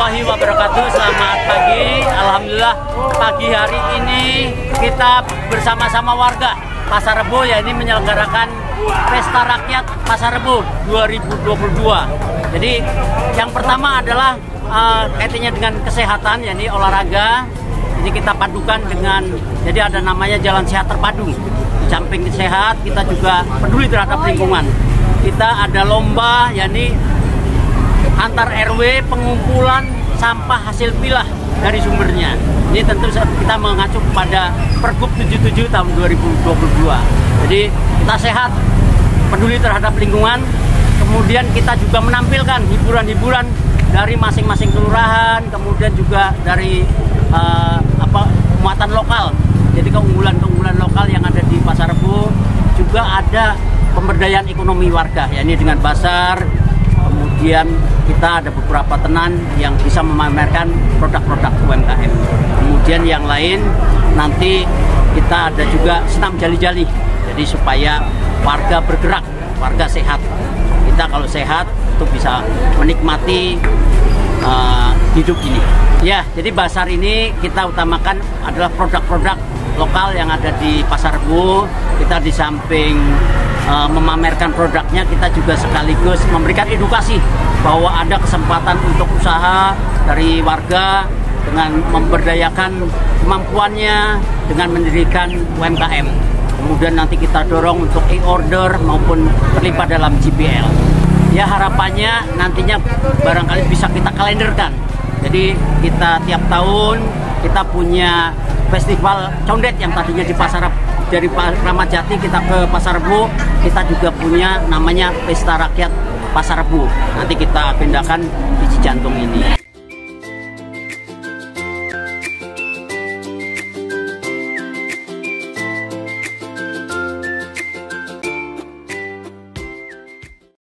warahmatullahi wabarakatuh. Selamat pagi. Alhamdulillah pagi hari ini kita bersama-sama warga Pasar Rebo ya ini menyelenggarakan Pesta Rakyat Pasar Rebo 2022. Jadi yang pertama adalah kaitannya dengan kesehatan, yakni olahraga. Jadi kita padukan dengan, jadi ada namanya Jalan Sehat Terpadu. Di samping sehat, kita juga peduli terhadap lingkungan. Kita ada lomba, yakni antar RW pengumpulan sampah hasil pilah dari sumbernya. Ini tentu kita mengacu pada Pergub 77 tahun 2022. Jadi kita sehat, peduli terhadap lingkungan. Kemudian kita juga menampilkan hiburan-hiburan dari masing-masing kelurahan, kemudian juga dari muatan lokal. Jadi keunggulan-keunggulan lokal yang ada di Pasar Rebo, juga ada pemberdayaan ekonomi warga, yakni dengan pasar. Kemudian kita ada beberapa tenan yang bisa memamerkan produk-produk UMKM. Kemudian yang lain nanti kita ada juga senam jali-jali. Jadi supaya warga bergerak, warga sehat. Kita kalau sehat itu bisa menikmati hidup ini. Ya, jadi basar ini kita utamakan adalah produk-produk lokal yang ada di Pasar Rebo. Kita di samping memamerkan produknya, kita juga sekaligus memberikan edukasi bahwa ada kesempatan untuk usaha dari warga dengan memberdayakan kemampuannya dengan mendirikan UMKM. Kemudian nanti kita dorong untuk e-order maupun terlibat dalam GPL. Ya harapannya nantinya barangkali bisa kita kalenderkan. Jadi kita tiap tahun kita punya festival condet yang tadinya di Pasar dari Kramat Jati kita ke Pasar Rebo, kita juga punya namanya Pesta Rakyat Pasar Rebo. Nanti kita pindahkan di Cijantung ini.